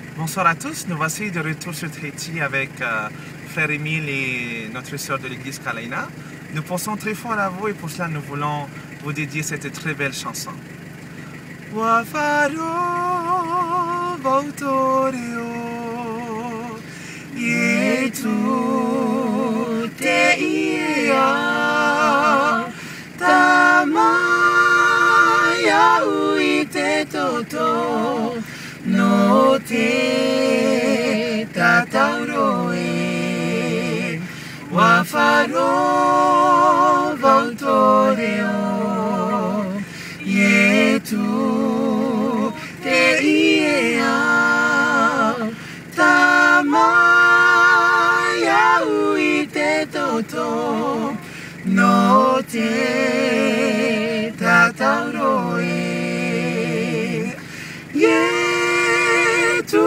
Bonsoir à tous, nous voici de retour sur Tahiti avec Frère Émile et notre sœur de l'église Kalaina. Nous pensons très fort à vous et pour cela nous voulons vous dédier cette très belle chanson. Wafaro vautoreo yetu te ia tamaya uite toto no te tatauroe wafaro vautoreo yetu te ia tamaya uite toto no te tatauroe yetu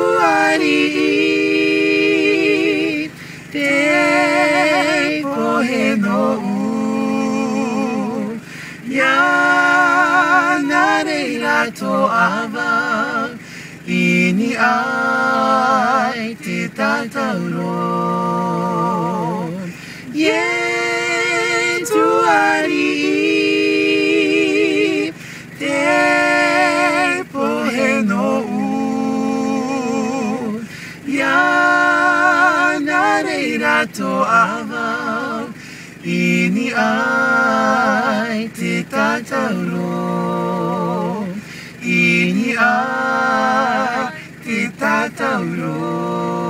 ari te pohe no ya nareira to ava ini ai te tatauro yetu ari te pohe no ya nareira to ava ini ai te tatauro ini ai te tatauro.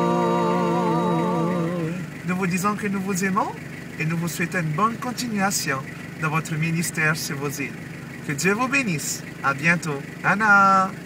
Nous vous disons que nous vous aimons et nous vous souhaitons une bonne continuation dans votre ministère sur vos îles. Que Dieu vous bénisse. À bientôt. Nana.